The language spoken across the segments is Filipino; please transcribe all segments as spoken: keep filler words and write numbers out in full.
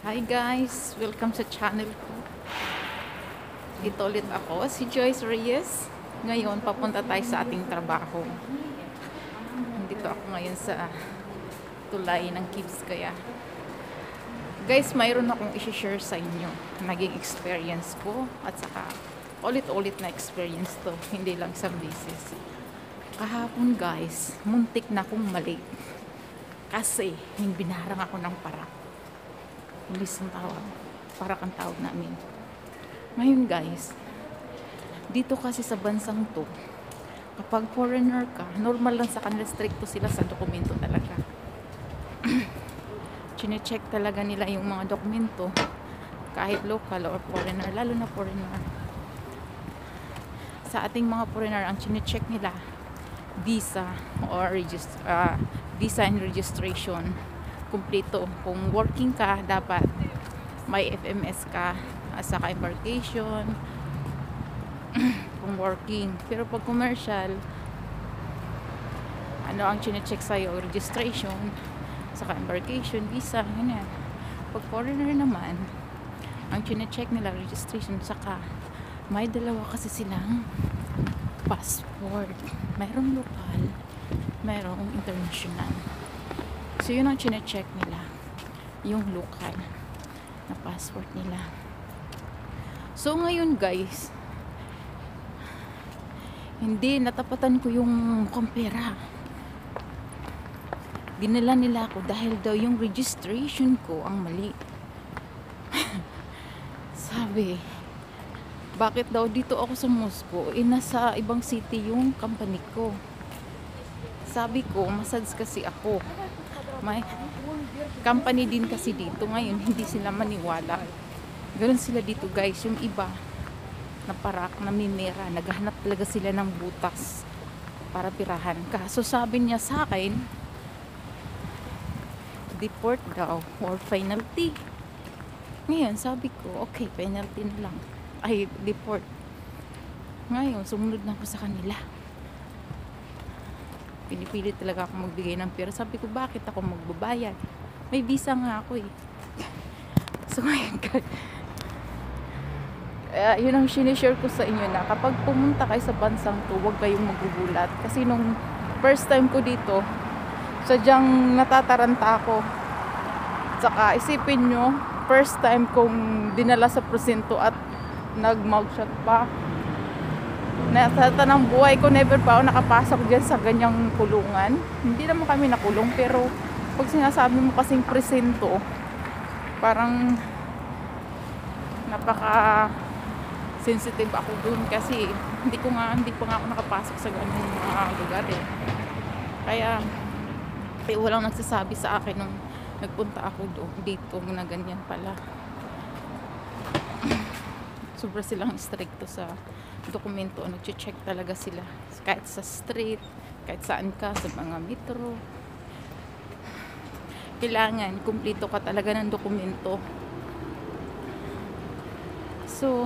Hi guys! Welcome sa channel ko. Ito ulit ako, si Joyce Reyes. Ngayon, papunta tayo sa ating trabaho. Nandito ako ngayon sa tulay ng Kids kaya. Guys, mayroon akong i-share sa inyo. Naging experience ko at saka ulit-ulit na experience to. Hindi lang isang beses. Kahapon guys, muntik na akong mali. Kasi, yung binarang ako ng parang. Pulis ang tawag. Para kang tawag namin. Ngayon guys, dito kasi sa bansang to, kapag foreigner ka, normal lang sa kanila, stricto sila sa dokumento talaga. Chine-check talaga nila yung mga dokumento, kahit local or foreigner, lalo na foreigner. Sa ating mga foreigner, ang chine-check nila, visa or regist- uh, visa and registration. Kumpleto. Kung working ka, dapat may F M S ka at saka embarkation. Kung working. Pero pag commercial, ano ang chine-check sa'yo? Registration, saka embarkation, visa, ganyan. Pag foreigner naman, ang chine-check nila, registration, saka may dalawa kasi silang passport. Mayroong local, mayroong international. So, yun ang chine-check nila. Yung local na passport nila. So, ngayon guys, hindi, natapatan ko yung mukhang pera. Dinala nila ako dahil daw yung registration ko ang mali. Sabi, bakit daw dito ako sa Moscow? Eh, nasa ibang city yung company ko. Sabi ko, massage kasi ako. May company din kasi dito ngayon, hindi sila maniwala. Ganun sila dito guys, yung iba na parak, na mimera, naghahanap talaga sila ng butas para pirahan ka. So sabi niya sa akin, deport daw or penalty. Ngayon sabi ko, okay, penalty na lang. Ay, deport. Ngayon, sumunod na ako sa kanila. Pinipilit talaga ako magbigay ng pera. Sabi ko, bakit ako magbabayad? May visa nga ako eh. So ngayon guys, uh, yun ang sinishare ko sa inyo na kapag pumunta kayo sa bansang to, huwag kayong magugulat. Kasi nung first time ko dito, sadyang natataranta ako. Tsaka isipin nyo, first time kong dinala sa presinto at nag-mugshot pa. Na sa tanang buhay ko, never pa ako nakapasok dyan sa ganyang kulungan. Hindi naman kami nakulong, pero pag sinasabi mo kasing presento, parang napaka sensitive ako dun kasi hindi ko nga, hindi pa nga ako nakapasok sa ganyang mga lugar eh. Kaya eh, walang nagsasabi sa akin nung nagpunta ako doon dito na ganyan pala. Sobra silang stricto sa dokumento, nag-check talaga sila kahit sa street, kahit saan ka, sa mga metro. Kailangan kumpleto ka talaga ng dokumento. So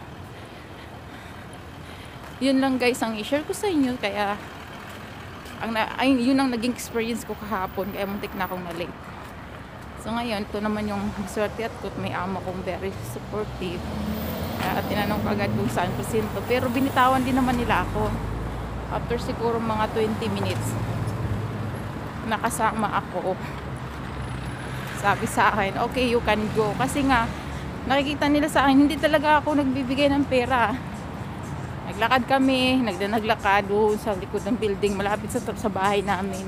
yun lang guys ang i-share ko sa inyo. Kaya ang na, ay, yun ang naging experience ko kahapon, kaya muntik na akong na-late. So ngayon, ito naman yung swerte at may amo kong very supportive. At tinanong ko agad kung saan presinto. Pero binitawan din naman nila ako. After siguro mga twenty minutes, nakasama ako. Sabi sa akin, okay, you can go. Kasi nga, nakikita nila sa akin, hindi talaga ako nagbibigay ng pera. Naglakad kami, nagdanaglakad doon sa likod ng building, malapit sa, sa bahay namin.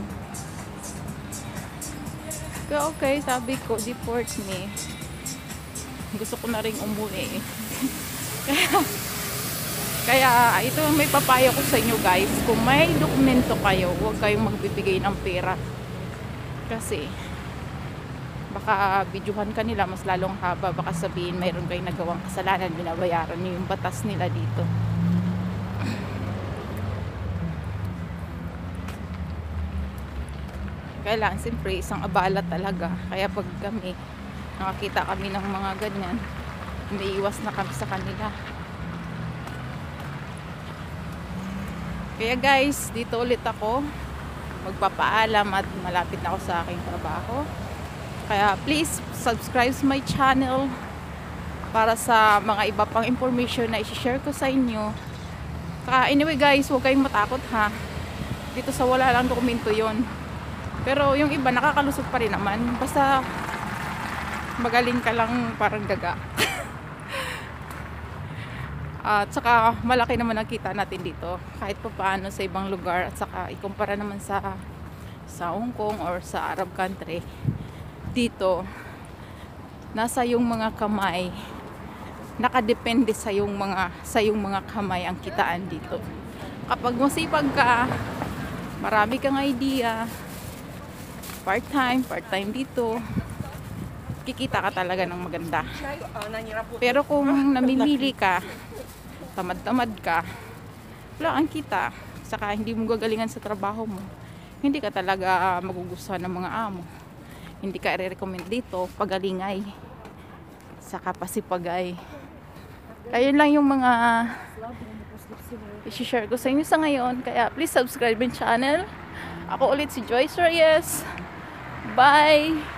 Kaya okay, sabi ko, deport me. Gusto ko na rin umuwi. kaya, kaya ito may papayo ko sa inyo guys. Kung may dokumento kayo, huwag kayong magbibigay ng pera. Kasi baka videohan ka nila mas lalong haba. Baka sabihin mayroon kayong nagawang kasalanan, binabayaran niyo yung batas nila dito. Kailangan siyempre isang abala talaga. Kaya pag kami nakakita kami ng mga ganyan, umiiwas na kami sa kanila. Kaya guys, dito ulit ako magpapaalam at malapit na ako sa aking trabaho. Kaya please subscribe to my channel para sa mga iba pang information na i-share ko sa inyo. Kaya anyway guys, huwag kayong matakot ha. Dito sa wala lang dokumento yon. Pero yung iba nakakalusot pa rin naman. Basta magaling ka lang parang daga. At saka malaki naman ang kita natin dito. Kahit pa paano sa ibang lugar. At saka ikumpara naman sa sa Hong Kong or sa Arab country. Dito, nasa yung mga kamay, nakadepende sa yung mga sa yung mga kamay ang kitaan dito. Kapag masipag ka, marami kang idea, part-time, part-time dito, kikita ka talaga ng maganda. Pero kung namimili ka, tamad-tamad ka, wala ang kita, saka hindi mo gagalingan sa trabaho mo, hindi ka talaga magugustuhan ng mga amo. Hindi ka i-recommend dito, pagalingay, saka pasipagay. Ayun lang yung mga i-share ko sa inyo sa ngayon. Kaya please subscribe yung channel. Ako ulit si Joyce Reyes. Bye!